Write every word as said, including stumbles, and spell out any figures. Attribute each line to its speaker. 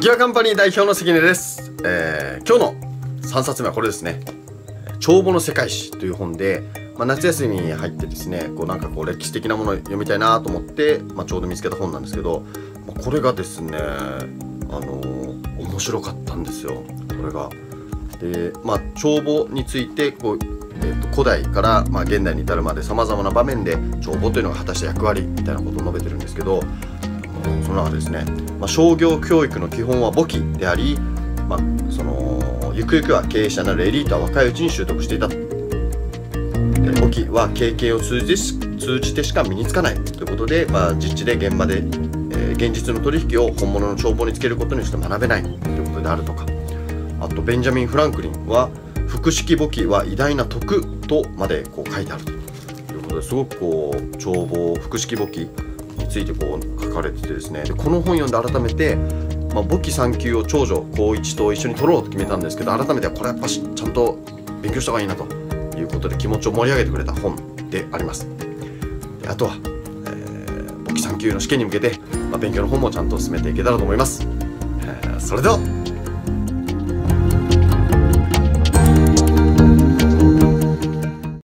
Speaker 1: キワカンパニー代表の関根です。えー、今日のさんさつめはこれですね。帳簿の世界史という本で、まあ、夏休みに入ってですね、こうなんかこう歴史的なものを読みたいなと思って、まあ、ちょうど見つけた本なんですけど、まあ、これがですね、あのー、面白かったんですよ。これが。で、まあ、帳簿についてこう、えー、と古代から、まあ、現代に至るまでさまざまな場面で帳簿というのが果たした役割みたいなことを述べてるんですけど、その中でですね、まあ、商業教育の基本は簿記であり、まあ、そのゆくゆくは経営者なるエリートは若いうちに習得していたと。簿記は経験を通じ通じてしか身につかないということで、まあ、実地で現場で、えー、現実の取引を本物の帳簿につけることにして学べないということであるとか、あとベンジャミン・フランクリンは複式簿記は偉大な徳とまでこう書いてあるということで、すごくこう帳簿複式簿記についてこう書かれててですね、でこの本読んで改めて、まあ、簿記さん級を長女高一と一緒に取ろうと決めたんですけど、改めてこれやっぱちゃんと勉強した方がいいなということで気持ちを盛り上げてくれた本であります。であとは、えー、簿記さん級の試験に向けて、まあ、勉強の方もちゃんと進めていけたらと思います。えー、それでは